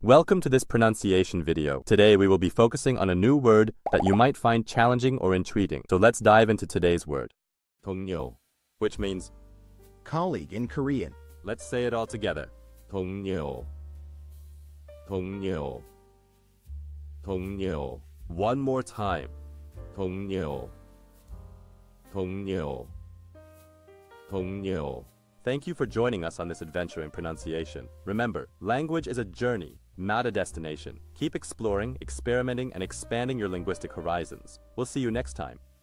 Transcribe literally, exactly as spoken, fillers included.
Welcome to this pronunciation video. Today we will be focusing on a new word that you might find challenging or intriguing. So let's dive into today's word. dongryo, which means colleague in Korean. Let's say it all together. dongryo. dongryo. dongryo. One more time. dongryo. dongryo. dongryo. Thank you for joining us on this adventure in pronunciation. Remember, language is a journey, not a destination. Keep exploring, experimenting, and expanding your linguistic horizons. We'll see you next time.